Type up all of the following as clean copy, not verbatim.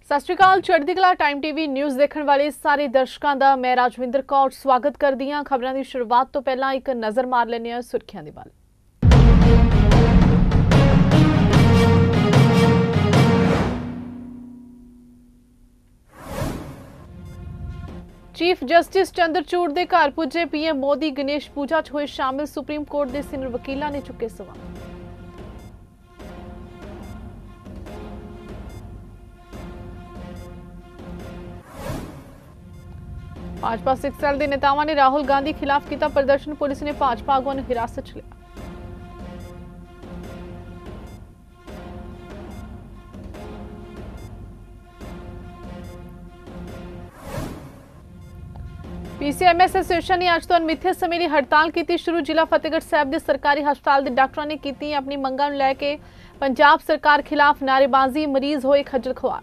सत श्री अकाल। चढ़दी कला टाइम टीवी न्यूज़ देखने वाले सारे दर्शकों का मैं राजविंदर कौर स्वागत करती हाँ। खबरों की शुरुआत तो पहला एक नज़र मार लेने हैं सुर्खियां दी वल। चीफ जस्टिस चंद्रचूड़ के घर पुजे पीएम मोदी गणेश पूजा च होए शामिल। सुप्रीम कोर्ट के सीनियर वकीलों ने चुके सवाल। भाजपा सिख सेल के नेतावां ने राहुल गांधी खिलाफ किया प्रदर्शन। पुलिस ने भाजपा आगुआं नूं हिरासत च लिया। पीसीएमएस एसोसीएशन ने अज तो अनमिथे समय की हड़ताल की शुरू। जिला फतेहगढ़ साहब के सरकारी हस्पताल के डॉक्टरों ने की अपनी मंगां नूं लैके पंजाब सरकार खिलाफ नारेबाजी। मरीज होए खज्जल खुआर।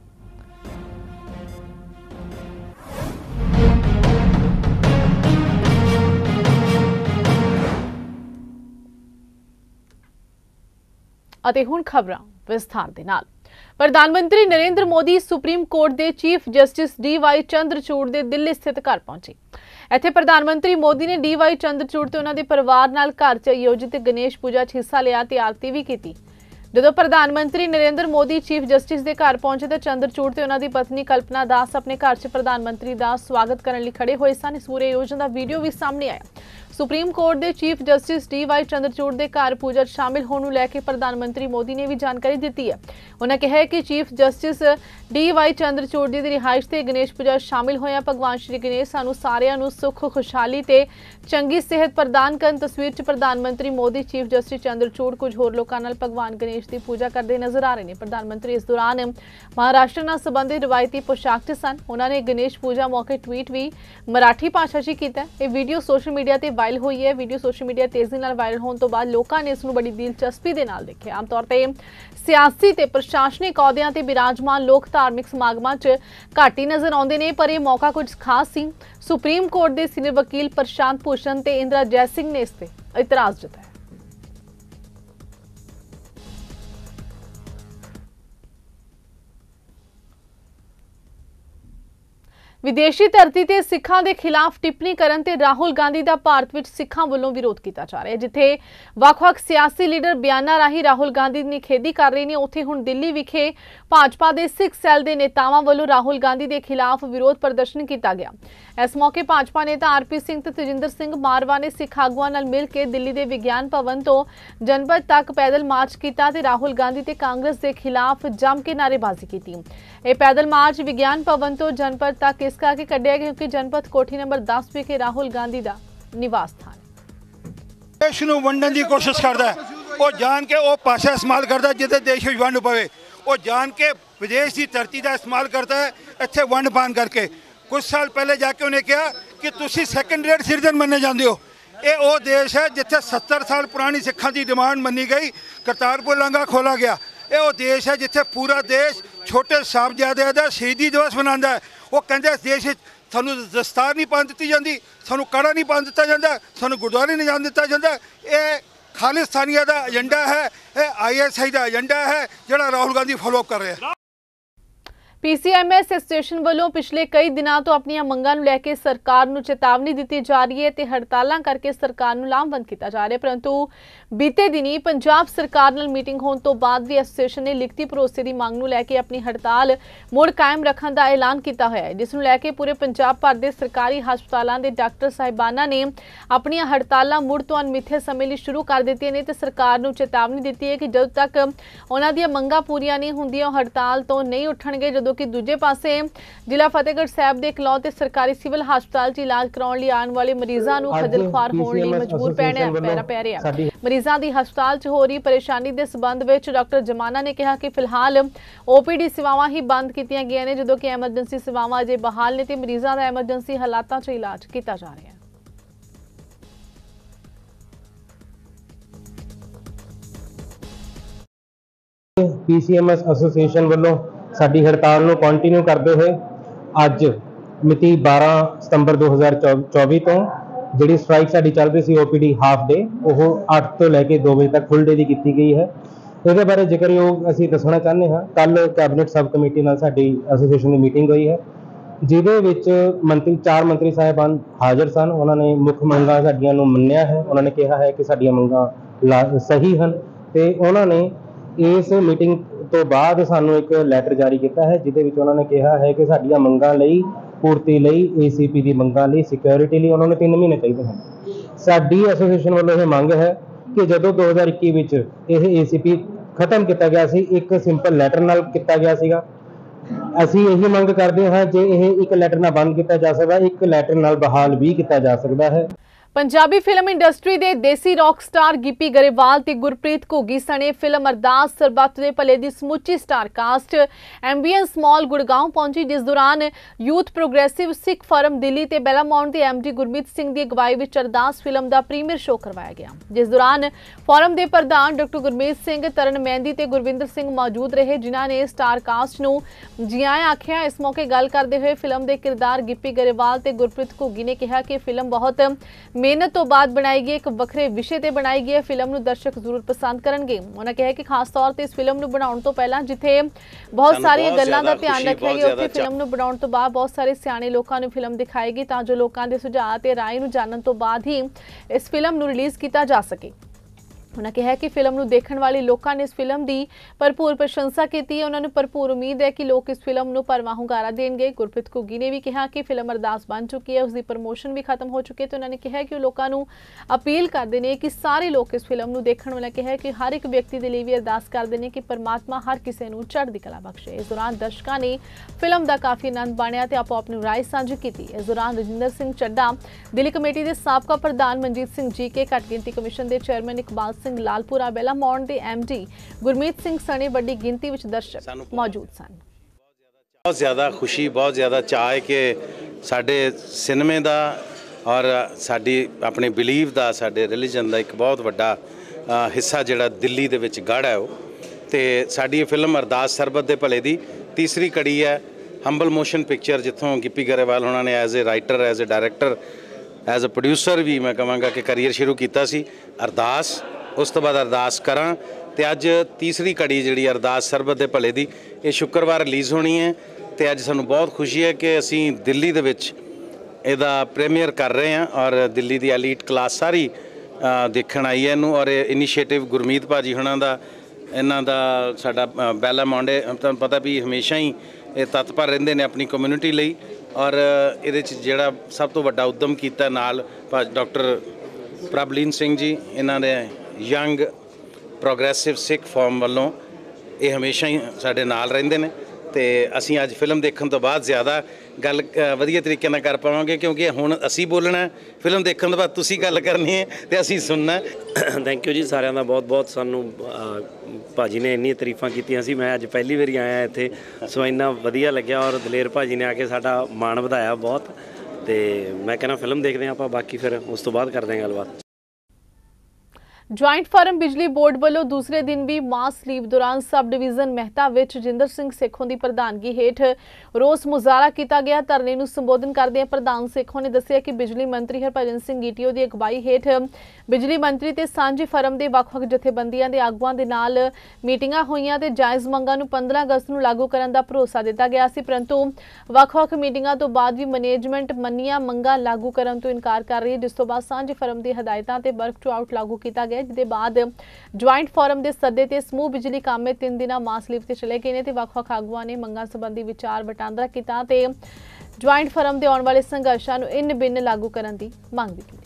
ਅਤੇ ਹੁਣ ਖਬਰਾਂ ਵਿਸਥਾਰ ਦੇ ਨਾਲ। ਪ੍ਰਧਾਨ ਮੰਤਰੀ ਨਰਿੰਦਰ ਮੋਦੀ ਸੁਪਰੀਮ ਕੋਰਟ ਦੇ ਚੀਫ ਜਸਟਿਸ ਡੀ.ਵਾਈ. ਚੰਦਰਚੂੜ ਦੇ ਦਿੱਲੀ ਸਥਿਤ ਘਰ ਪਹੁੰਚੇ। ਇੱਥੇ ਪ੍ਰਧਾਨ ਮੰਤਰੀ ਮੋਦੀ ਨੇ ਡੀ.ਵਾਈ. ਚੰਦਰਚੂੜ ਤੇ ਉਹਨਾਂ ਦੇ ਪਰਿਵਾਰ ਨਾਲ ਘਰ 'ਚ ਆਯੋਜਿਤ ਗਣੇਸ਼ ਪੂਜਾ 'ਚ ਹਿੱਸਾ ਲਿਆ ਤੇ ਆਰਤੀ ਵੀ ਕੀਤੀ। ਜਦੋਂ ਪ੍ਰਧਾਨ ਮੰਤਰੀ ਨਰਿੰਦਰ ਮੋਦੀ ਚੀਫ ਜਸਟਿਸ ਦੇ ਘਰ ਪਹੁੰਚੇ ਤਾਂ ਚੰਦਰਚੂੜ ਤੇ ਉਹਨਾਂ ਦੀ ਪਤਨੀ ਕਲਪਨਾ ਦਾਸ ਆਪਣੇ ਘਰ 'ਚ ਪ੍ਰਧਾਨ ਮੰਤਰੀ ਦਾ ਸਵਾਗਤ ਕਰਨ ਲਈ ਖੜੇ ਹੋਏ ਸਨ। ਇਸ ਪੂਰੇ ਆਯੋਜਨ ਦਾ ਵੀਡੀਓ ਵੀ ਸਾਹਮਣੇ ਆਇਆ। सुप्रीम कोर्ट के चीफ जस्टिस डी.वाई. चंद्रचूड़ के घर पूजा शामिल होने लैके प्रधानमंत्री मोदी ने भी जानकारी दी है। उन्होंने कहा है कि चीफ जस्टिस डी.वाई. चंद्रचूड़ की रिहाइश से गणेश पूजा शामिल होया। भगवान श्री गणेश सानू सारियां नू सुख खुशहाली ते चंगी सेहत प्रदान करन। तस्वीर च प्रधानमंत्री मोदी चीफ जस्टिस चंद्रचूड़ कुछ होर लोगों नाल भगवान गणेश की पूजा करते नजर आ रहे हैं। प्रधानमंत्री इस दौरान महाराष्ट्र नाल संबंधित रिवायती पोशाक च सन। उन्होंने गणेश पूजा मौके ट्वीट भी मराठी भाषा च किया। यह वीडियो सोशल मीडिया ते वायरल हुई है। वीडियो सोशल मीडिया तेजी नाल वायरल होने तो बाद लोगों ने इसनूं बड़ी दिलचस्पी दे नाल देखिया। आम तौर पर सियासी ते प्रशासनिक अहुदियां ते विराजमान लोग धार्मिक समागमां च घट ही नजर आउंदे ने, पर यह मौका कुछ खास सी। सुप्रीम कोर्ट के सीनियर वकील प्रशांत भूषण ते इंदिरा जयसिंह ने इस ते इतराज जताया। विदेशी धरती ते सिखां दे खिलाफ टिप्पणी करन ते राहुल गांधी दा भारत विच सिखां वल्लों विरोध किया जा रहा है। जिथे वख-वख सियासी लीडर बयानां राही राहुल गांधी दी निखेधी कर रहे हैं, उत्थे हुण दिल्ली विखे भाजपा दे सिख सैल दे नेतावां वल्लों राहुल गांधी दे खिलाफ विरोध प्रदर्शन किया गया। इस मौके भाजपा नेता आर.पी. सिंह ते तजिंदर सिंह मारवा ने सिख आगुआं नाल मिल के दिल्ली दे विज्ञान भवन तो जनपद तक पैदल मार्च किया ते राहुल गांधी ते कांग्रेस के खिलाफ जम के नारेबाजी की। यह पैदल मार्च विज्ञान भवन तो जनपद तक इस करके कढ़िया गया क्योंकि जनपद कोठी नंबर 10 विखे राहुल गांधी का निवास स्थान देश नूं वंडण की कोशिश करता है। वो जान के वो भाषा इस्तेमाल करता है जिसे देश में वंड पवे। वो जान के विदेश की धरती का इस्तेमाल करता है इत्थे वंड पान करके। कुछ साल पहले जाके उन्हें कहा कि तुसी सैकेंड रेट सिटीजन बनने जाते हो। ये वो देश है जिथे 70 साल पुरानी सिखां की डिमांड मनी गई, करतारपुर लांघा खोला गया। ये वो देश है जिथे पूरा देश छोटे साहबजादे दा शहीदी दिवस मनाता है। वो कहते इस देश सानू दस्तार नहीं पान दी जाती, सानू कड़ा नहीं पान दिता जाता, सानू गुरुद्वारे नहीं जान दिता जाता। ये खालिस्तानिया का एजेंडा है, ISI का एजेंडा है जिहड़ा राहुल गांधी फॉलोअप कर रहे हैं। पीसीएमएस एसोसीएशन वालों पिछले कई दिनों तो अपनी मंगां नूं लैके सरकार नूं चेतावनी दी जा रही है ते हड़तालां करके सरकार नूं लामबंद किया जा रहा है। परंतु बीते दिनी पंजाब सरकार नाल मीटिंग होने तो बाद भी एसोसीएशन ने लिखती भरोसे की मांग नूं लैके अपनी हड़ताल मुड़ कायम रखने का ऐलान किया होया है, जिस नूं लैके पूरे पंजाब भर के सरकारी हस्पतालों के डॉक्टर साहिबाना ने अपनी हड़तालां मुड़ तो अनमिथे समय लई शुरू कर दित्तियां ने ते सरकार नूं चेतावनी दी है कि जदों तक उन्हां दीआं मंगां पूरीआं नहीं हुंदियां हड़ताल तो नहीं उठणगे। जदों कि दूजे पासे जिला फतेहगढ़ साहब के इकलौते सरकारी सिविल हस्पताल च इलाज कराउण लई आउण वाले मरीजां नूं खज्जल खुआर होण लई मजबूर पैणा पै रिहा है। मरीजां दी हस्पताल च हो रही परेशानी के संबंध में डॉक्टर जमाना ने कहा कि फिलहाल OPD सेवावां ही बंद कीतियां गईयां ने, जदों कि एमरजेंसी सेवावां अजे बहाल ने ते मरीजां दा एमरजेंसी हालातां च इलाज किया जा रहा है। पीसीएमएस एसोसीएशन वालों साडी हड़ताल नूं कंटिन्यू करते हुए अज मिति 12 सितंबर 2024 तो जिहड़ी स्ट्राइक साडी चल रही सी OPD हाफ डे वो 8 तो लैके 2 बजे तक फुल डे की गई है। ਇਹਦੇ ਬਾਰੇ ਜ਼ਿਕਰਯੋਗ ਅਸੀਂ ਦੱਸਣਾ ਚਾਹੁੰਦੇ ਹਾਂ, ਕੱਲ੍ਹ ਕੈਬਨਿਟ ਸਬ ਕਮੇਟੀ ਨਾਲ ਸਾਡੀ ਐਸੋਸੀਏਸ਼ਨ ਦੀ ਮੀਟਿੰਗ ਹੋਈ ਹੈ, ਜਿਹਦੇ ਵਿੱਚ ਚਾਰ ਮੰਤਰੀ ਸਾਹਿਬਾਨ ਹਾਜ਼ਰ ਸਨ। ਉਹਨਾਂ ਨੇ ਮੁੱਖ ਮੰਗਾਂ ਸਾਡੀਆਂ ਨੂੰ ਮੰਨਿਆ ਹੈ। ਉਹਨਾਂ ਨੇ ਕਿਹਾ ਹੈ ਕਿ ਸਾਡੀਆਂ ਮੰਗਾਂ ਸਹੀ ਹਨ, ਅਤੇ ਉਹਨਾਂ ਨੇ ਇਸ ਮੀਟਿੰਗ ਤੋਂ ਬਾਅਦ ਸਾਨੂੰ ਇੱਕ ਲੈਟਰ ਜਾਰੀ ਕੀਤਾ ਹੈ, ਜਿਹਦੇ ਵਿੱਚ ਉਹਨਾਂ ਨੇ ਕਿਹਾ ਹੈ ਕਿ ਸਾਡੀਆਂ ਮੰਗਾਂ ਲਈ ਪੂਰਤੀ ਲਈ ACP ਦੀ ਮੰਗਾਂ ਲਈ ਸਿਕਿਉਰਿਟੀ ਲਈ ਉਹਨਾਂ ਨੂੰ 3 ਮਹੀਨੇ ਚਾਹੀਦੇ ਹਨ। ਸਾਡੀ ਐਸੋਸੀਏਸ਼ਨ ਵੱਲੋਂ ਇਹ ਮੰਗ ਹੈ ਕਿ ਜਦੋਂ 2021 ਵਿੱਚ ਇਹ ACP ਖਤਮ ਕੀਤਾ ਗਿਆ ਸੀ, ਇੱਕ ਸਿੰਪਲ ਲੈਟਰ ਨਾਲ ਕੀਤਾ ਗਿਆ ਸੀਗਾ। ਅਸੀਂ ਇਹੀ ਮੰਗ ਕਰਦੇ ਹਾਂ, ਜੇ ਇਹ ਇੱਕ ਲੈਟਰ ਨਾਲ ਬੰਦ ਕੀਤਾ ਜਾ ਸਕਦਾ, ਇੱਕ ਲੈਟਰ ਨਾਲ ਬਹਾਲ ਵੀ ਕੀਤਾ ਜਾ ਸਕਦਾ ਹੈ। ਪੰਜਾਬੀ ਫਿਲਮ ਇੰਡਸਟਰੀ ਦੇ ਦੇਸੀ ਰੌਕ ਸਟਾਰ ਗਿੱਪੀ ਗਰੇਵਾਲ ਤੇ ਗੁਰਪ੍ਰੀਤ ਘੁੱਗੀ ਸਣੇ ਫਿਲਮ ਅਰਦਾਸ ਸਰਬੱਤ ਦੇ ਭਲੇ ਦੀ ਸਮੁੱਚੀ star cast M B S mall Gurgaon ਪਹੁੰਚੀ, ਜਿਸ ਦੌਰਾਨ youth progressive Sikh forum Delhi ਤੇ ਬੈਲਾਮਾਉਂਟ ਦੇ MD ਗੁਰਮੀਤ ਸਿੰਘ ਦੀ ਅਗਵਾਈ ਵਿੱਚ ਅਰਦਾਸ ਫਿਲਮ ਦਾ ਪ੍ਰੀਮੀਅਰ ਸ਼ੋਅ ਕਰਵਾਇਆ ਗਿਆ, ਜਿਸ ਦੌਰਾਨ ਫੋਰਮ ਦੇ ਪ੍ਰਧਾਨ ਡਾਕਟਰ ਗੁਰਮੀਤ ਸਿੰਘ, ਤਰਨ ਮਹਿੰਦੀ ਤੇ ਗੁਰਵਿੰਦਰ ਸਿੰਘ ਮੌਜੂਦ ਰਹੇ, ਜਿਨ੍ਹਾਂ ਨੇ ਸਟਾਰ ਕਾਸਟ ਨੂੰ ਜੀ ਆਇਆਂ ਆਖਿਆ। ਇਸ ਮੌਕੇ ਗੱਲ ਕਰਦੇ ਹੋਏ ਫਿਲਮ ਦੇ ਕਿਰਦਾਰ ਗਿੱਪੀ ਗਰੇਵਾਲ ਤੇ ਗੁਰਪ੍ਰੀਤ ਘੁੱਗੀ ਨੇ ਕਿਹਾ ਕਿ ਫਿਲਮ ਬਹੁਤ ਮਿਹਨਤ ਤੋਂ ਬਾਅਦ ਬਣਾਈ ਗਈ, ਇੱਕ ਵੱਖਰੇ ਵਿਸ਼ੇ ਤੇ ਬਣਾਈ ਗਈ ਫਿਲਮ ਨੂੰ ਦਰਸ਼ਕ ਜ਼ਰੂਰ ਪਸੰਦ ਕਰਨਗੇ। ਉਹਨਾਂ ਕਿਹਾ ਕਿ ਖਾਸ ਤੌਰ ਤੇ ਇਸ ਫਿਲਮ ਨੂੰ ਬਣਾਉਣ ਤੋਂ ਪਹਿਲਾਂ ਜਿੱਥੇ ਬਹੁਤ ਸਾਰੀਆਂ ਗੱਲਾਂ ਦਾ ਧਿਆਨ ਰੱਖਿਆ ਗਿਆ, ਉੱਥੇ ਫਿਲਮ ਨੂੰ ਬਣਾਉਣ ਤੋਂ ਬਾਅਦ ਬਹੁਤ ਸਾਰੇ ਸਿਆਣੇ ਲੋਕਾਂ ਨੂੰ ਫਿਲਮ ਦਿਖਾਏਗੀ, ਤਾਂ ਜੋ ਲੋਕਾਂ ਦੇ ਸੁਝਾਅ ਤੇ ਰਾਏ ਨੂੰ ਜਾਣਨ ਤੋਂ ਬਾਅਦ ਹੀ ਇਸ ਫਿਲਮ ਨੂੰ ਰਿਲੀਜ਼ ਕੀਤਾ ਜਾ ਸਕੇ। ਉਹਨਾਂ ਕਿਹਾ ਕਿ ਫਿਲਮ ਨੂੰ ਦੇਖਣ ਵਾਲੇ ਲੋਕਾਂ ਨੇ ਇਸ ਫਿਲਮ ਦੀ ਭਰਪੂਰ ਪ੍ਰਸ਼ੰਸਾ ਕੀਤੀ ਹੈ। ਉਹਨਾਂ ਨੂੰ ਭਰਪੂਰ ਉਮੀਦ ਹੈ ਕਿ ਲੋਕ ਇਸ ਫਿਲਮ ਨੂੰ ਭਰਵਾਂ ਹੁੰਗਾਰਾ ਦੇਣਗੇ। ਗੁਰਪ੍ਰੀਤ ਘੁੱਗੀ ਨੇ ਵੀ ਕਿਹਾ ਕਿ ਫਿਲਮ ਅਰਦਾਸ ਬਣ ਚੁੱਕੀ ਹੈ, ਉਸ ਦੀ ਪ੍ਰਮੋਸ਼ਨ ਵੀ ਖਤਮ ਹੋ ਚੁੱਕੀ ਹੈ, ਤੇ ਉਹਨਾਂ ਨੇ ਕਿਹਾ ਕਿ ਉਹ ਲੋਕਾਂ ਨੂੰ ਅਪੀਲ ਕਰਦੇ ਨੇ ਕਿ ਸਾਰੇ ਲੋਕ ਇਸ ਫਿਲਮ ਨੂੰ ਦੇਖਣ। ਉਹਨਾਂ ਕਿਹਾ ਕਿ ਹਰ ਇੱਕ ਵਿਅਕਤੀ ਦੇ ਲਈ ਵੀ ਅਰਦਾਸ ਕਰਦੇ ਨੇ ਕਿ ਪਰਮਾਤਮਾ ਹਰ ਕਿਸੇ ਨੂੰ ਚੜ੍ਹਦੀ ਕਲਾ ਬਖਸ਼ੇ। ਇਸ ਦੌਰਾਨ ਦਰਸ਼ਕਾਂ ਨੇ ਫਿਲਮ ਦਾ ਕਾਫੀ ਆਨੰਦ ਮਾਣਿਆ ਤੇ ਆਪੋ ਆਪਣੀ ਰਾਏ ਸਾਂਝੀ ਕੀਤੀ। ਇਸ ਦੌਰਾਨ ਰਜਿੰਦਰ ਸਿੰਘ ਚੱਡਾ, ਦਿੱਲੀ ਕਮੇਟੀ ਦੇ ਸਾਬਕਾ ਪ੍ਰਧਾਨ ਮਨਜੀਤ ਸਿੰਘ GK, ਘੱਟ ਗਿਣਤੀ ਕਮਿਸ਼ਨ ਦੇ ਚੇਅਰਮੈਨ ਇਕਬਾਲ ਸਿੰਘ ਲਾਲਪੁਰਾ, ਬੈਲਾਮਾਉਂਟ ਦੇ MD ਗੁਰਮੀਤ ਸਿੰਘ ਸਣੇ ਵੱਡੀ ਗਿਣਤੀ ਵਿੱਚ ਦਰਸ਼ਕ ਮੌਜੂਦ ਸਨ। बहुत ज़्यादा खुशी, बहुत ज़्यादा चाह है कि साढ़े सिनेमे का और साड़ी अपने बिलीव का, साढ़े रिलीजन का एक बहुत वड्डा हिस्सा जिहड़ा दिल्ली दे विच गढ़ है, तो साड़ी फिल्म अरदास सरबत दे भले दी तीसरी कड़ी है। हंबल मोशन पिक्चर जिथों गिप्पी गरेवाल उन्होंने as a writer, as a director, as a producer भी मैं कहांगा कि करियर शुरू किया सी। अरदास, उस तो बाद अरदास करा, तो अज तीसरी कड़ी जी अरदास सरबत दे भले दी ये शुक्रवार रिलीज़ होनी है। तो अज सानू बहुत खुशी है कि असी दिल्ली दे विच इहदा प्रीमियर कर रहे हैं और दिल्ली की एलीट क्लास सारी देखण आई है इनू। और इनीशिएटिव गुरमीत भाजी हुणां दा, इन्हां दा साडा बैलामाउंट तुहानूं पता भी हमेशा ही ये तत्पर रहिंदे ने अपनी कम्यूनिटी लई। और इहदे च जिहड़ा सब तो वड्डा उद्यम कीता नाल डॉक्टर प्रभलीन सिंह जी, इन्हां दे यंग प्रोग्रेसिव सिख फॉर्म वालों ये हमेशा ही साडे नाल रहिंदे ने। तो असी अज फिल्म देखने तो बाद ज़्यादा गल वधिया तरीके नाल कर पावांगे, क्योंकि हुण असी बोलना, फिल्म देखने तो बाद तुसी गल करनी है तो असी सुनना। थैंक यू जी सारिਆਂ ਦਾ बहुत सानू भाजी ने इन्नी तारीफां कीतियां सी। मैं अज पहली बारी आया इत्थे, सो इन्ना वधिया लग्या और दलेर भाजी ने आके साडा मान वधाया बहुत। तो मैं कहना फिल्म देखते हैं आप, बाकी फिर उस तो बाद करते हैं गलबात। ਜੁਆਇੰਟ ਫਾਰਮ ਬਿਜਲੀ ਬੋਰਡ ਵੱਲੋਂ ਦੂਸਰੇ ਦਿਨ ਵੀ ਮਾਸ ਲੀਵ ਦੌਰਾਨ ਸਬ ਡਿਵੀਜ਼ਨ ਮਹਿਤਾ ਵਿੱਚ ਜਿੰਦਰ ਸਿੰਘ ਸੇਖੋਂ ਦੀ ਪ੍ਰਧਾਨਗੀ ਹੇਠ ਰੋਸ ਮੁਜ਼ਾਹਰਾ ਕੀਤਾ ਗਿਆ। ਧਰਨੇ ਨੂੰ ਸੰਬੋਧਨ ਕਰਦਿਆਂ ਪ੍ਰਧਾਨ ਸੇਖੋਂ ਨੇ ਦੱਸਿਆ ਕਿ ਬਿਜਲੀ ਮੰਤਰੀ ਹਰਭਜਨ ਸਿੰਘ GTO ਦੀ ਅਗਵਾਈ ਹੇਠ ਬਿਜਲੀ ਮੰਤਰੀ ਤੇ ਸਾਂਝੀ ਫਰਮ ਦੇ ਵੱਖ-ਵੱਖ ਜਥੇਬੰਦੀਆਂ ਦੇ ਆਗੂਆਂ ਦੇ ਨਾਲ ਮੀਟਿੰਗਾਂ ਹੋਈਆਂ ਤੇ ਜਾਇਜ਼ ਮੰਗਾਂ ਨੂੰ 15 ਅਗਸਤ ਨੂੰ ਲਾਗੂ ਕਰਨ ਦਾ ਭਰੋਸਾ ਦਿੱਤਾ ਗਿਆ ਸੀ, ਪਰੰਤੂ ਵੱਖ-ਵੱਖ ਮੀਟਿੰਗਾਂ ਤੋਂ ਬਾਅਦ ਵੀ ਮੈਨੇਜਮੈਂਟ ਮੰਨੀਆਂ ਮੰਗਾਂ ਲਾਗੂ ਕਰਨ ਤੋਂ ਇਨਕਾਰ ਕਰ ਰਹੀ ਹੈ, ਜਿਸ ਤੋਂ ਬਾਅਦ ਸਾਂਝੀ ਫਰਮ ਦੀ ਹਦਾਇਤਾਂ ਤੇ ਵਰਕ ਟੂ ਆਊਟ ਲਾਗੂ ਕੀਤਾ ਗਿਆ, ਜਿਹਦੇ ਬਾਅਦ ਜੁਆਇੰਟ ਫੋਰਮ ਦੇ ਸੱਦੇ ਤੇ ਸਮੂਹ ਬਿਜਲੀ ਕਾਮੇ 3 ਦਿਨਾਂ ਮਾਸ ਲੀਵ ਤੇ ਚਲੇ ਗਏ ਨੇ ਤੇ ਵੱਖ-ਵੱਖ ਆਗੂਆਂ ਨੇ ਮੰਗਾਂ ਸੰਬੰਧੀ ਵਿਚਾਰ ਵਟਾਂਦਰਾ ਕੀਤਾ ਤੇ ਜੁਆਇੰਟ ਫੋਰਮ ਦੇ ਆਉਣ ਵਾਲੇ ਸੰਘਰਸ਼ਾਂ ਨੂੰ ਇਨ ਬਿਨ ਲਾਗੂ ਕਰਨ ਦੀ ਮੰਗ ਵੀ ਕੀਤੀ।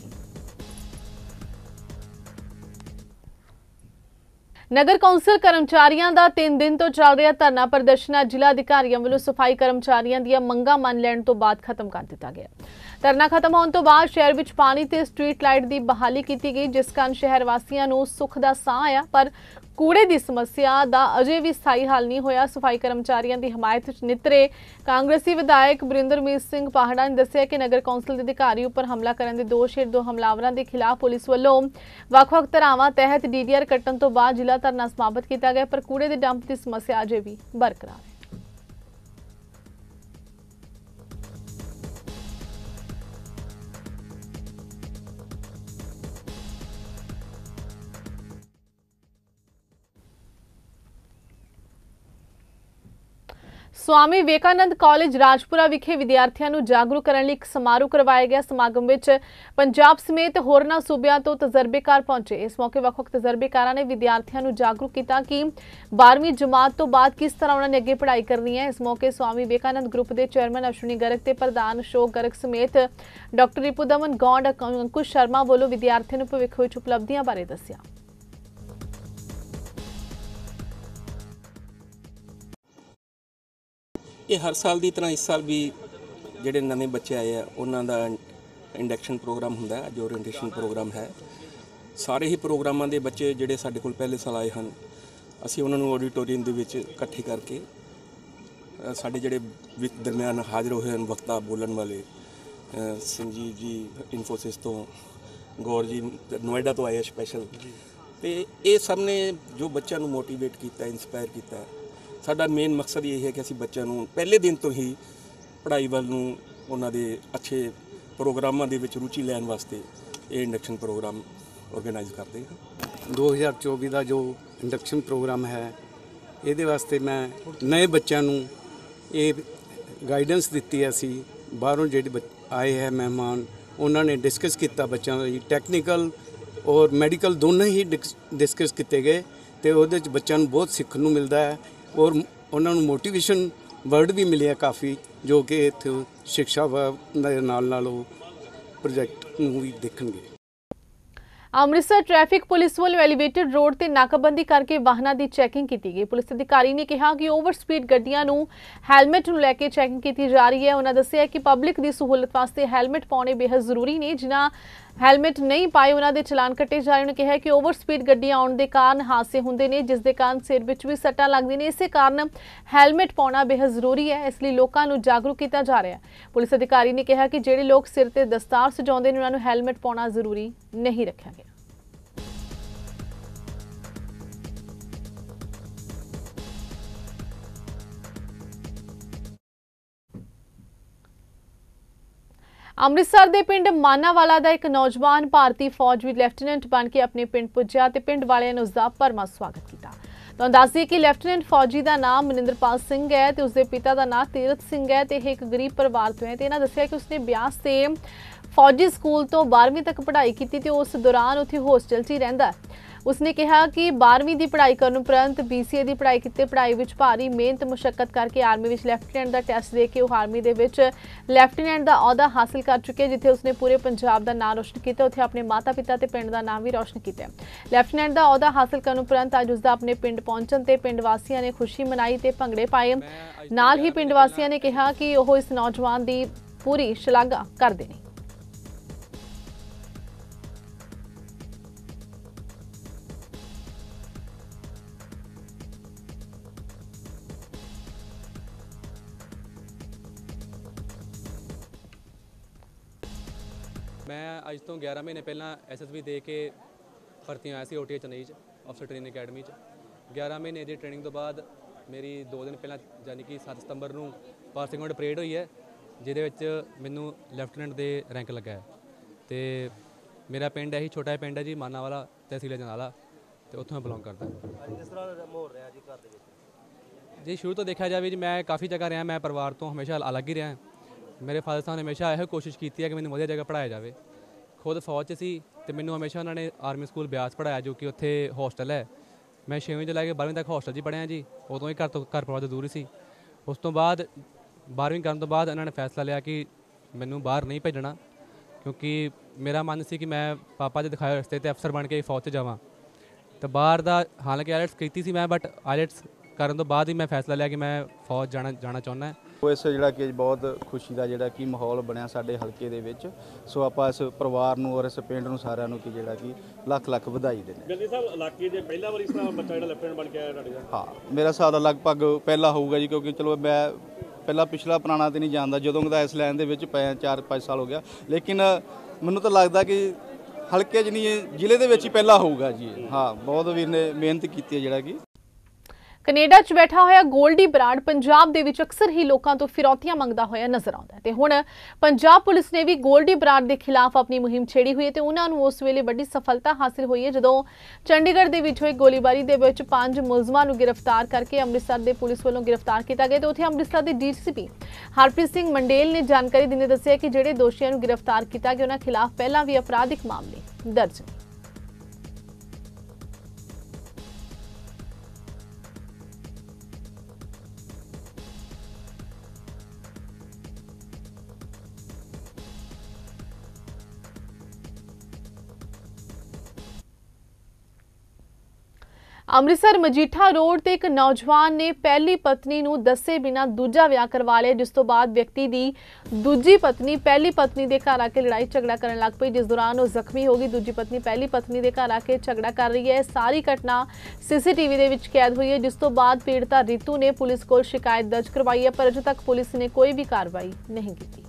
ਨਗਰ ਕੌਂਸਲ ਕਰਮਚਾਰੀਆਂ ਦਾ 3 ਦਿਨ ਤੋਂ ਚੱਲ ਰਿਹਾ ਧਰਨਾ ਪ੍ਰਦਰਸ਼ਨ ਜ਼ਿਲ੍ਹਾ ਅਧਿਕਾਰੀਆਂ ਵੱਲੋਂ ਸਫਾਈ ਕਰਮਚਾਰੀਆਂ ਦੀਆਂ ਮੰਗਾਂ ਮੰਨ ਲੈਣ ਤੋਂ ਬਾਅਦ ਖਤਮ ਕਰ ਦਿੱਤਾ ਗਿਆ। ਧਰਨਾ ਖਤਮ ਹੋਣ ਤੋਂ ਬਾਅਦ ਸ਼ਹਿਰ ਵਿੱਚ ਪਾਣੀ ਤੇ ਸਟਰੀਟ ਲਾਈਟ ਦੀ ਬਹਾਲੀ ਕੀਤੀ ਗਈ, ਜਿਸ ਕਾਰਨ ਸ਼ਹਿਰ ਵਾਸੀਆਂ ਨੂੰ ਸੁੱਖ ਦਾ ਸਾਹ ਆਇਆ, ਪਰ ਕੂੜੇ ਦੀ ਸਮੱਸਿਆ ਦਾ ਅਜੇ ਵੀ ਸਥਾਈ ਹੱਲ ਨਹੀਂ ਹੋਇਆ। ਸਫਾਈ ਕਰਮਚਾਰੀਆਂ ਦੀ ਹਮਾਇਤ ਵਿੱਚ ਨਿਤਰੇ ਕਾਂਗਰਸੀ ਵਿਧਾਇਕ ਬਰਿੰਦਰਮੀਤ ਸਿੰਘ ਪਾਹੜਾ ਨੇ ਦੱਸਿਆ ਕਿ ਨਗਰ ਕੌਂਸਲ ਦੇ ਅਧਿਕਾਰੀ ਉੱਪਰ ਹਮਲਾ ਕਰਨ ਦੇ ਦੋਸ਼ ਹੇਠ 2 ਹਮਲਾਵਰਾਂ ਦੇ ਖਿਲਾਫ ਪੁਲਿਸ ਵੱਲੋਂ ਵੱਖ-ਵੱਖ ਧਾਰਾਵਾਂ ਤਹਿਤ DDR ਕੱਟਣ ਤੋਂ ਬਾਅਦ ਜ਼ਿਲ੍ਹਾ ਧਰਨਾ ਸਮਾਪਤ ਕੀਤਾ ਗਿਆ, ਪਰ ਕੂੜੇ ਦੇ ਡੰਪ ਦੀ ਸਮੱਸਿਆ ਅਜੇ ਵੀ ਬਰਕਰਾਰ ਹੈ। स्वामी विवेकानंद कॉलेज राजपुरा विखे विद्यार्थियों को जागरूक करने लिए एक समारोह करवाया गया। समागम में पंजाब समेत होरना सूबियां तो तजर्बेकार पहुंचे। इस मौके ਵੱਖ-ਵੱਖ तजर्बेकारां ने विद्यार्थियों को जागरूक किया कि 12वीं जमात तो बाद किस तरह उन्होंने अगे पढ़ाई करनी है। इस मौके स्वामी विवेकानंद ग्रुप के चेयरमैन अश्विनी गर्ग ते प्रधान अशोक गर्ग समेत डॉक्टर रिपुदमन गौंड, अंकुश शर्मा वालों विद्यार्थियों को भविख विच उपलब्धियां बारे दस्सिया। ये हर साल की तरह इस साल भी ਜਿਹੜੇ ਨਵੇਂ ਬੱਚੇ ਆਏ ਆ ਉਹਨਾਂ ਦਾ ਇੰਡਕਸ਼ਨ ਪ੍ਰੋਗਰਾਮ ਹੁੰਦਾ ਹੈ, ਜੋ ਓਰੀਐਂਟੇਸ਼ਨ ਪ੍ਰੋਗਰਾਮ ਹੈ। ਸਾਰੇ ਹੀ ਪ੍ਰੋਗਰਾਮਾਂ ਦੇ ਬੱਚੇ ਜਿਹੜੇ ਸਾਡੇ ਕੋਲ ਪਹਿਲੇ ਸਾਲ ਆਏ ਹਨ, ਅਸੀਂ ਉਹਨਾਂ ਨੂੰ ਆਡੀਟੋਰੀਅਮ ਦੇ ਵਿੱਚ ਇਕੱਠੇ ਕਰਕੇ ਸਾਡੇ ਜਿਹੜੇ ਦਰਮਿਆਨ ਹਾਜ਼ਰ ਹੋਏ ਹਨ ਵਕਤਾ ਬੋਲਣ ਵਾਲੇ ਸੰਜੀਵ ਜੀ ਇਨਫੋਸਿਸ ਤੋਂ, ਗੌਰ ਜੀ ਨੋਇਡਾ ਤੋਂ ਆਏ ਸਪੈਸ਼ਲ, ਤੇ ਇਹ ਸਭ ਨੇ ਜੋ ਬੱਚਿਆਂ ਨੂੰ ਮੋਟੀਵੇਟ ਕੀਤਾ, ਇੰਸਪਾਇਰ ਕੀਤਾ। ਸਾਡਾ ਮੇਨ ਮਕਸਦ ਇਹ ਹੈ ਕਿ ਅਸੀਂ ਬੱਚਿਆਂ ਨੂੰ ਪਹਿਲੇ ਦਿਨ ਤੋਂ ਹੀ ਪੜ੍ਹਾਈ ਵੱਲ ਨੂੰ ਉਹਨਾਂ ਦੇ ਅੱਛੇ ਪ੍ਰੋਗਰਾਮਾਂ ਦੇ ਵਿੱਚ ਰੁਚੀ ਲੈਣ ਵਾਸਤੇ ਇਹ ਇੰਡਕਸ਼ਨ ਪ੍ਰੋਗਰਾਮ ਆਰਗੇਨਾਈਜ਼ ਕਰਦੇ ਹਾਂ। 2024 ਦਾ ਜੋ ਇੰਡਕਸ਼ਨ ਪ੍ਰੋਗਰਾਮ ਹੈ, ਇਹਦੇ ਵਾਸਤੇ ਮੈਂ ਨਵੇਂ ਬੱਚਿਆਂ ਨੂੰ ਇਹ ਗਾਈਡੈਂਸ ਦਿੱਤੀ ਹੈ। ਅਸੀਂ ਬਾਹਰੋਂ ਜਿਹੜੇ ਆਏ ਹੈ ਮਹਿਮਾਨ, ਉਹਨਾਂ ਨੇ ਡਿਸਕਸ ਕੀਤਾ ਬੱਚਿਆਂ ਦਾ ਟੈਕਨੀਕਲ ਔਰ ਮੈਡੀਕਲ ਦੋਨੋਂ ਹੀ ਡਿਸਕਸ ਕੀਤੇ ਗਏ, ਤੇ ਉਹਦੇ 'ਚ ਬੱਚਿਆਂ ਨੂੰ ਬਹੁਤ ਸਿੱਖਣ ਨੂੰ ਮਿਲਦਾ ਹੈ ਔਰ ਉਹਨਾਂ ਨੂੰ ਮੋਟੀਵੇਸ਼ਨ ਵਰਡ ਵੀ ਮਿਲਿਆ ਕਾਫੀ, ਜੋ ਕਿ ਇੱਥੇ ਸਿੱਖਿਆ ਦੇ ਨਾਲ ਉਹ ਪ੍ਰੋਜੈਕਟ ਨੂੰ ਵੀ ਦੇਖਣਗੇ। ਅੰਮ੍ਰਿਤਸਰ ट्रैफिक पुलिस ਵੱਲੋਂ ਐਲੀਵੇਟਡ रोड ਤੇ ਨਾਕਾਬੰਦੀ ਕਰਕੇ ਵਾਹਨਾਂ ਦੀ ਚੈਕਿੰਗ ਕੀਤੀ ਗਈ। ਪੁਲਿਸ ਅਧਿਕਾਰੀ ਨੇ ਕਿਹਾ ਕਿ ਓਵਰ ਸਪੀਡ ਗੱਡੀਆਂ ਨੂੰ ਹੈਲਮਟ ਨੂੰ ਲੈ ਕੇ ਚੈਕਿੰਗ ਕੀਤੀ ਜਾ ਰਹੀ ਹੈ। ਉਹਨਾਂ ਦੱਸਿਆ ਕਿ ਪਬਲਿਕ ਦੀ ਸਹੂਲਤ ਵਾਸਤੇ ਹੈਲਮਟ ਪਾਉਣੇ ਬੇहद ਜ਼ਰੂਰੀ ਨੇ। ਜਿਨ੍ਹਾਂ ਹੈਲਮਟ ਨਹੀਂ ਪਾਏ ਉਹਨਾਂ ਦੇ ਚਲਾਨ ਕੱਟੇ ਜਾ ਰਹੇ। ਉਹਨਾਂ ਕਿਹਾ ਕਿ ਓਵਰ ਸਪੀਡ ਗੱਡੀਆਂ ਆਉਣ ਦੇ ਕਾਰਨ ਹਾਦਸੇ ਹੁੰਦੇ ਨੇ, ਜਿਸ ਦੇ ਕਾਰਨ ਸਿਰ ਵਿੱਚ ਵੀ ਸੱਟਾਂ ਲੱਗਦੀਆਂ ਨੇ। ਇਸੇ ਕਾਰਨ ਹੈਲਮਟ ਪਾਉਣਾ ਬੇहद ਜ਼ਰੂਰੀ ਹੈ, ਇਸ ਲਈ ਲੋਕਾਂ ਨੂੰ ਜਾਗਰੂਕ ਕੀਤਾ ਜਾ ਰਿਹਾ ਹੈ। ਪੁਲਿਸ ਅਧਿਕਾਰੀ ਨੇ ਕਿਹਾ ਕਿ ਜਿਹੜੇ ਲੋਕ ਸਿਰ ਤੇ ਦਸਤਾਰ ਸਜਾਉਂਦੇ ਨੇ ਉਹਨਾਂ ਨੂੰ ਹੈਲਮਟ ਪਾਉਣਾ ਜ਼ਰੂਰੀ ਨਹੀਂ ਰੱਖਿਆ ਗਿਆ। ਅੰਮ੍ਰਿਤਸਰ ਦੇ ਪਿੰਡ ਮਾਨਾਵਾਲਾ ਦਾ ਇੱਕ ਨੌਜਵਾਨ ਭਾਰਤੀ ਫੌਜ ਵਿੱਚ ਲੈਫਟੀਨੈਂਟ ਬਣ ਕੇ ਆਪਣੇ ਪਿੰਡ ਪੁੱਜਿਆ ਤੇ ਪਿੰਡ ਵਾਲਿਆਂ ਨੇ ਉਸ ਦਾ ਭਰਵਾਂ ਸਵਾਗਤ ਕੀਤਾ। ਤੁਹਾਨੂੰ ਦੱਸ ਦਈਏ ਕਿ ਲੈਫਟੀਨੈਂਟ ਫੌਜੀ ਦਾ ਨਾਮ ਮਨਿੰਦਰਪਾਲ ਸਿੰਘ ਹੈ ਤੇ ਉਸਦੇ ਪਿਤਾ ਦਾ ਨਾਮ ਤੀਰਥ ਸਿੰਘ ਹੈ ਤੇ ਇਹ ਇੱਕ ਗਰੀਬ ਪਰਿਵਾਰ ਤੋਂ ਹੈ। ਤੇ ਇਹਨਾਂ ਦੱਸਿਆ ਕਿ ਉਸਨੇ ਬਿਆਸ ਤੇ ਫੌਜੀ ਸਕੂਲ ਤੋਂ 12ਵੀਂ ਤੱਕ ਪੜ੍ਹਾਈ ਕੀਤੀ ਤੇ ਉਸ ਦੌਰਾਨ ਉੱਥੇ ਹੋਸਟਲ 'ਚ ਹੀ ਰਹਿੰਦਾ। उसने कहा कि 12वीं की पढ़ाई करने उपरंत BCA की पढ़ाई की पढ़ाई में भारी मेहनत मुशक्कत करके आर्मी में लैफ्टिनेंट का टैसट दे के आर्मी के लैफ्टिनेंट का अहुदा हासिल कर चुके, जिथे उसने पूरे पंजाब का नाम रोशन किया, उत्थे अपने माता पिता ते पिंड का नाम भी रोशन किया। लैफ्टिनेंट का अहुदा हासिल करने उपरंत अज उसका अपने पिंड पहुंचण ते पिंड वासियों ने खुशी मनाई ते भंगड़े पाए। नाल ही पिंड वासियों ने कहा कि वह इस नौजवान की पूरी शलाघा करते हैं। मैं अज तो 11 महीने पहला SSB दे के भर्ती आया सी OTA चेन्नई अफसर ट्रेनिंग अकैडमी 11 महीने की ट्रेनिंग तो बाद मेरी 2 दिन पहला यानी कि 7 सितंबर को पासिंग आउट परेड हुई है, जिहदे मैनू लैफ्टिनेंट दे रैंक लगा है। तो मेरा पिंड यही छोटा पिंड है जी, मानावाला तहसील जनाला, तो उत्थों मैं बिलोंग करता जी। शुरू तो देखा जाए जी मैं काफ़ी जगह रहा, मैं परिवार तो हमेशा अलग ही रहा। मेरे फादर साहब ने हमेशा यह कोशिश की है कि मैंने वधिया जगह पढ़ाया जाए। खुद फौज सी तो मैंने हमेशा उन्होंने आर्मी स्कूल ब्यास पढ़ाया, जो कि उत्थे हॉस्टल है। मैं 6वीं तो लैके 12वीं तक हॉस्टल 'च पढ़िया जी, उदों ही घर परिवार तो दूर सी। उस तो बाद 12वीं करने तो बाद उन्होंने फैसला लिया कि मैनू बाहर नहीं भेजना, क्योंकि मेरा मन सी कि मैं पापा के दिखाए रस्ते ते अफसर बन के फौज 'च जावां। तो बाहर का हालांकि आईलैट्स की सी मैं, बट आईलैट्स करने तो बाद ही मैं फैसला लिया कि मैं फौज जाना चाहुंदा। इस जिहड़ा कि बहुत खुशी का जिहड़ा कि माहौल बनया साडे हल्के दे विच, सो आपां इस परिवार नूं और इस पिंड नूं सारिआं नूं कि जिहड़ा कि लख लख वधाई दिंदे। गंदी साहब इलाके दे पहला वारी इस तरह बच्चा जिहड़ा लेफ्टिनेंट बन के आया तुहाडे? हाँ, मेरा हिसाब दा लगभग पहला होऊगा जी, क्योंकि चलो मैं पहला पिछला पुराना तो नहीं जानता, जदों दा इस लाइन दे विच पए 4-5 साल हो गया, लेकिन मैनूं तो लगदा कि हल्के च नहीं जिले दे विच ही पहला होऊगा जी। हाँ, बहुत वीर ने मेहनत कीती है जिहड़ा कि। ਕੈਨੇਡਾ 'ਚ ਬੈਠਾ ਹੋਇਆ ਗੋਲਡੀ ਬਰਾੜ ਪੰਜਾਬ ਦੇ ਵਿੱਚ ਅਕਸਰ ਹੀ ਲੋਕਾਂ ਤੋਂ ਫਿਰੌਤੀਆਂ ਮੰਗਦਾ ਹੋਇਆ ਨਜ਼ਰ ਆਉਂਦਾ ਹੈ ਤੇ ਹੁਣ ਪੰਜਾਬ ਪੁਲਿਸ ਨੇ ਵੀ ਗੋਲਡੀ ਬਰਾੜ ਦੇ ਖਿਲਾਫ ਆਪਣੀ ਮੁਹਿੰਮ ਛੇੜੀ ਹੋਈ ਹੈ ਤੇ ਉਹਨਾਂ ਨੂੰ ਉਸ ਵੇਲੇ ਵੱਡੀ ਸਫਲਤਾ ਹਾਸਿਲ ਹੋਈ ਹੈ ਜਦੋਂ ਚੰਡੀਗੜ੍ਹ ਦੇ ਵਿੱਚ ਹੋਈ ਗੋਲੀਬਾਰੀ ਦੇ ਵਿੱਚ 5 ਮੁਲਜ਼ਮਾਂ ਨੂੰ ਗ੍ਰਿਫਤਾਰ ਕਰਕੇ ਅੰਮ੍ਰਿਤਸਰ ਦੇ ਪੁਲਿਸ ਵੱਲੋਂ ਗ੍ਰਿਫਤਾਰ ਕੀਤਾ ਗਿਆ ਤੇ ਉੱਥੇ ਅੰਮ੍ਰਿਤਸਰ ਦੇ ਡੀਸੀਪੀ ਹਰਪ੍ਰੀਤ ਸਿੰਘ ਮੰਡੇਲ ਨੇ ਜਾਣਕਾਰੀ ਦਿੰਦੇ ਦੱਸਿਆ ਕਿ ਜਿਹੜੇ ਦੋਸ਼ੀਆਂ ਨੂੰ ਗ੍ਰਿਫਤਾਰ ਕੀਤਾ ਗਿਆ ਉਹਨਾਂ ਖਿਲਾਫ ਪਹਿਲਾਂ ਵੀ ਅਪਰਾਧਿਕ ਮਾਮਲੇ ਦਰਜ ਨੇ। ਅੰਮ੍ਰਿਤਸਰ ਮਜੀਠਾ ਰੋਡ ਤੇ ਇੱਕ ਨੌਜਵਾਨ ਨੇ ਪਹਿਲੀ ਪਤਨੀ ਨੂੰ ਦੱਸੇ ਬਿਨਾਂ ਦੂਜਾ ਵਿਆਹ ਕਰਵਾ ਲਿਆ, ਜਿਸ ਤੋਂ ਬਾਅਦ ਵਿਅਕਤੀ ਦੀ ਦੂਜੀ ਪਤਨੀ ਪਹਿਲੀ ਪਤਨੀ ਦੇ ਘਰ ਆ ਕੇ ਲੜਾਈ ਝਗੜਾ ਕਰਨ ਲੱਗ ਪਈ, ਜਿਸ ਦੌਰਾਨ ਉਹ ਜ਼ਖਮੀ ਹੋ ਗਈ। ਦੂਜੀ ਪਤਨੀ ਪਹਿਲੀ ਪਤਨੀ ਦੇ ਘਰ ਆ ਕੇ ਝਗੜਾ ਕਰ ਰਹੀ ਹੈ। ਸਾਰੀ ਘਟਨਾ ਸੀਸੀਟੀਵੀ ਦੇ ਵਿੱਚ ਕੈਦ ਹੋਈ ਹੈ, ਜਿਸ ਤੋਂ ਬਾਅਦ ਪੀੜਤਾ ਰੀਤੂ ਨੇ ਪੁਲਿਸ ਕੋਲ ਸ਼ਿਕਾਇਤ ਦਰਜ ਕਰਵਾਈ ਹੈ, ਪਰ ਅਜੇ ਤੱਕ ਪੁਲਿਸ ਨੇ ਕੋਈ ਵੀ ਕਾਰਵਾਈ ਨਹੀਂ ਕੀਤੀ।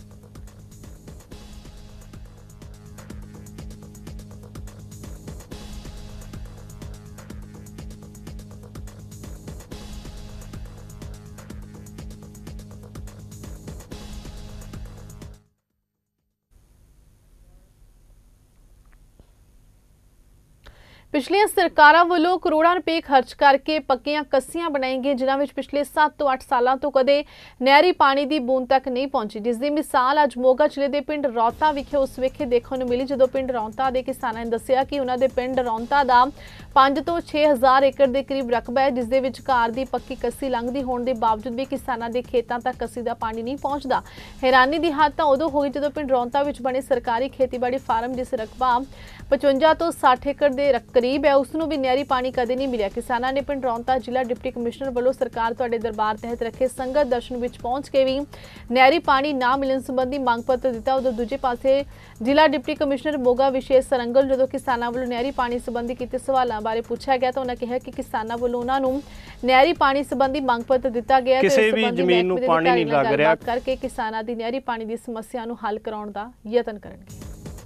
ਪਿਛਲੀਆਂ ਸਰਕਾਰਾਂ ਵੱਲੋਂ ਕਰੋੜਾਂ ਰੁਪਏ ਖਰਚ ਕਰਕੇ ਪੱਕੀਆਂ ਕੱਸੀਆਂ ਬਣਾਈਆਂ ਗਈਆਂ, ਜਿਨ੍ਹਾਂ ਵਿੱਚ ਪਿਛਲੇ 7 ਤੋਂ 8 ਸਾਲਾਂ ਤੋਂ ਕਦੇ ਨਹਿਰੀ ਪਾਣੀ ਦੀ ਬੂੰਦ ਤੱਕ ਨਹੀਂ ਪਹੁੰਚੀ, ਜਿਸ ਦੀ ਮਿਸਾਲ ਅੱਜ ਮੋਗਾ ਜ਼ਿਲ੍ਹੇ ਦੇ ਪਿੰਡ ਰੌਂਤਾ ਵਿਖੇ ਉਸ ਵੇਖੇ ਦੇਖਣ ਨੂੰ ਮਿਲੀ, ਜਦੋਂ ਪਿੰਡ ਰੌਂਤਾ ਦੇ ਕਿਸਾਨਾਂ ਨੇ ਦੱਸਿਆ ਕਿ ਉਹਨਾਂ ਦੇ ਪਿੰਡ ਰੌਂਤਾ ਦਾ 5 ਤੋਂ 6,000 ਏਕੜ ਦੇ ਕਰੀਬ ਰਕਬਾ ਹੈ, ਜਿਸ ਦੇ ਵਿੱਚ ਘਰ ਦੀ ਪੱਕੀ ਕੱਸੀ ਲੰਘਦੀ ਹੋਣ ਦੇ ਬਾਵਜੂਦ ਵੀ ਕਿਸਾਨਾਂ ਦੇ ਖੇਤਾਂ ਤੱਕ ਕੱਸੀ ਦਾ ਪਾਣੀ ਨਹੀਂ ਪਹੁੰਚਦਾ। ਹੈਰਾਨੀ ਦੀ ਹੱਦ ਤਾਂ ਉਦੋਂ ਹੋਈ ਜਦੋਂ ਪਿੰਡ ਰੌਂਤਾ ਵਿੱਚ ਬਣੇ ਸਰਕਾਰੀ ਖੇਤੀਬਾੜੀ ਫਾਰਮ, ਜਿਸ ਰਕਬਾ 55 ਤੋਂ 60 ਏਕੜ ਦੇ ਕਰੀਬ ਹੈ, ਉਸ ਨੂੰ ਵੀ ਨਹਿਰੀ ਪਾਣੀ ਕਦੇ ਨਹੀਂ ਮਿਲਿਆ। ਕਿਸਾਨਾਂ ਨੇ ਪਿੰਡ ਰੌਂਤਾ ਜ਼ਿਲ੍ਹਾ ਡਿਪਟੀ ਕਮਿਸ਼ਨਰ ਵੱਲੋਂ ਸਰਕਾਰ ਤੁਹਾਡੇ ਦਰਬਾਰ ਤਹਿਤ ਰੱਖੇ ਸੰਗਤ ਦਰਸ਼ਨ ਵਿੱਚ ਪਹੁੰਚ ਕੇ ਵੀ ਨਹਿਰੀ ਪਾਣੀ ਨਾ ਮਿਲਣ ਸੰਬੰਧੀ ਮੰਗ ਪੱਤਰ ਦਿੱਤਾ। ਉਦੋਂ ਦੂਜੇ ਪਾਸੇ ਜ਼ਿਲ੍ਹਾ ਡਿਪਟੀ ਕਮਿਸ਼ਨਰ ਮੋਗਾ ਵਿਸ਼ੇਸ਼ ਸਰੰਗਲ ਜਦੋਂ ਕਿਸਾਨਾਂ ਵੱਲੋਂ ਨਹਿਰੀ ਪਾਣੀ ਸੰਬੰਧੀ ਕੀਤੇ ਸਵਾਲਾਂ ਬਾਰੇ ਪੁੱਛਿਆ ਗਿਆ ਤਾਂ ਉਹਨਾਂ ਕਿਹਾ ਕਿ ਕਿਸਾਨਾਂ ਵੱਲੋਂ ਉਹਨਾਂ ਨੂੰ ਨਹਿਰੀ ਪਾਣੀ ਸੰਬੰਧੀ ਮੰਗ ਪੱਤਰ ਦਿੱਤਾ ਗਿਆ ਤੇ ਕਿਸੇ ਵੀ ਜ਼ਮੀਨ ਨੂੰ ਪਾਣੀ ਨਹੀਂ ਲੱਗ ਰਿਹਾ ਕਰਕੇ ਕਿਸਾਨਾਂ ਦੀ ਨਹਿਰੀ ਪਾਣੀ ਦੀ ਸਮੱਸਿਆ ਨੂੰ ਹੱਲ ਕਰਾਉਣ ਦਾ ਯਤਨ ਕਰਨਗੇ।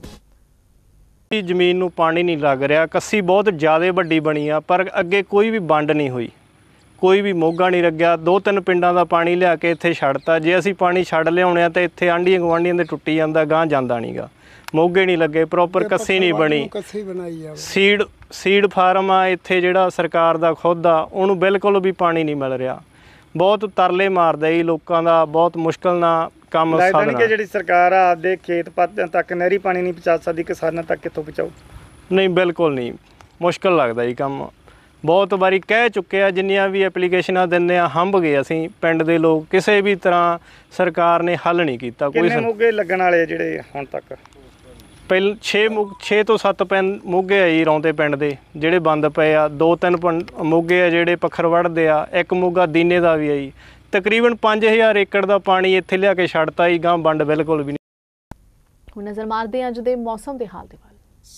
ਜ਼ਮੀਨ ਨੂੰ ਪਾਣੀ ਨਹੀਂ ਲੱਗ ਰਿਹਾ, ਕੱਸੀ ਬਹੁਤ ਜ਼ਿਆਦਾ ਵੱਡੀ ਬਣੀ ਆ, ਪਰ ਅੱਗੇ ਕੋਈ ਵੀ ਵੰਡ ਨਹੀਂ ਹੋਈ, ਕੋਈ ਵੀ ਮੋਗਾ ਨਹੀਂ ਲੱਗਿਆ। 2-3 ਪਿੰਡਾਂ ਦਾ ਪਾਣੀ ਲਿਆ ਕੇ ਇੱਥੇ ਛੱਡਤਾ। ਜੇ ਅਸੀਂ ਪਾਣੀ ਛੱਡ ਲਿਆਉਣੇ ਆ ਤਾਂ ਇੱਥੇ ਆਂਢੀਆਂ ਗੁਆਂਢੀਆਂ ਦੇ ਟੁੱਟੀ ਜਾਂਦਾ, ਗਾਂਹ ਜਾਂਦਾ ਨਹੀਂਗਾ। ਮੋਗੇ ਨਹੀਂ ਲੱਗੇ, ਪ੍ਰੋਪਰ ਕੱਸੀ ਨਹੀਂ ਬਣੀ। ਸੀਡ ਫਾਰਮ ਆ ਇੱਥੇ ਜਿਹੜਾ ਸਰਕਾਰ ਦਾ ਖੁਦ ਆ, ਉਹਨੂੰ ਬਿਲਕੁਲ ਵੀ ਪਾਣੀ ਨਹੀਂ ਮਿਲ ਰਿਹਾ। ਬਹੁਤ ਤਰਲੇ ਮਾਰਦਾ ਜੀ ਲੋਕਾਂ ਦਾ, ਬਹੁਤ ਮੁਸ਼ਕਲ ਨਾਲ ਕੰਮ ਸਾਧਨਾ ਕਿ ਜਿਹੜੀ ਸਰਕਾਰ ਆ ਆਪਦੇ ਖੇਤ ਪਾਤਿਆਂ ਤੱਕ ਨਹਿਰੀ ਪਾਣੀ ਨਹੀਂ ਪਹੁੰਚਾ ਸਕਦੀ, ਕਿਸਾਨਾਂ ਤੱਕ ਕਿੱਥੋਂ ਪਹੁੰਚਾਊ? ਨਹੀਂ, ਬਿਲਕੁਲ ਨਹੀਂ, ਮੁਸ਼ਕਲ ਲੱਗਦਾ ਜੀ ਕੰਮ। ਬਹੁਤ ਵਾਰੀ ਕਹਿ ਚੁੱਕੇ ਆ, ਜਿੰਨੀਆਂ ਵੀ ਐਪਲੀਕੇਸ਼ਨਾਂ ਦਿੰਦੇ ਆ ਹੰਭ ਗਏ ਅਸੀਂ ਪਿੰਡ ਦੇ ਲੋਕ, ਕਿਸੇ ਵੀ ਤਰ੍ਹਾਂ ਸਰਕਾਰ ਨੇ ਹੱਲ ਨਹੀਂ ਕੀਤਾ। ਕੋਈ ਮੋਗੇ ਲੱਗਣ ਵਾਲੇ ਜਿਹੜੇ ਹੁਣ ਤੱਕ ਪਹਿਲ 6 ਤੋਂ 7 ਮੋਗੇ ਆ ਜੀ ਰੌਂਤੇ ਪਿੰਡ ਦੇ ਜਿਹੜੇ ਬੰਦ ਪਏ ਆ। 2-3 ਮੋਗੇ ਆ ਜਿਹੜੇ ਪੱਖਰ ਵੜਦੇ ਆ, ਇੱਕ ਮੋਗਾ ਦੀਨੇ ਦਾ ਵੀ ਆ ਜੀ। ਤਕਰੀਬਨ 5000 ਏਕੜ ਦਾ ਪਾਣੀ ਇੱਥੇ ਲਿਆ ਕੇ ਛੱਡਤਾ ਜੀ, ਗਾਂ ਵੰਡ ਬਿਲਕੁਲ ਵੀ ਨਹੀਂ। ਹੁਣ ਨਜ਼ਰ ਮਾਰਦੇ ਅੱਜ ਦੇ ਮੌਸਮ ਦੇ ਹਾਲ ਦੇ ਵੱਲ।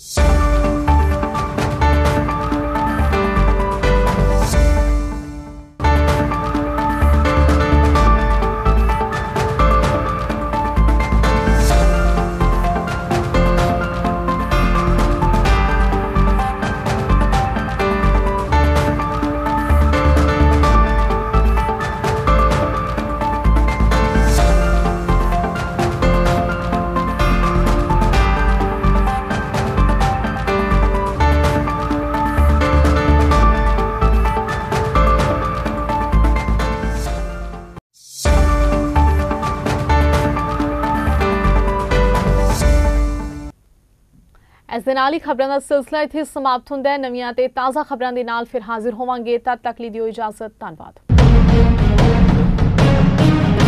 ਇਸ ਦੇ ਨਾਲ ਹੀ ਖਬਰਾਂ ਦਾ ਸਿਲਸਿਲਾ ਇੱਥੇ ਸਮਾਪਤ ਹੁੰਦਾ ਹੈ। ਨਵੀਆਂ ਤੇ ਤਾਜ਼ਾ ਖਬਰਾਂ ਦੇ ਨਾਲ ਫਿਰ ਹਾਜ਼ਰ ਹੋਵਾਂਗੇ। ਤਦ ਤੱਕ ਲਈ ਦਿਓ ਇਜਾਜ਼ਤ। ਧੰਨਵਾਦ।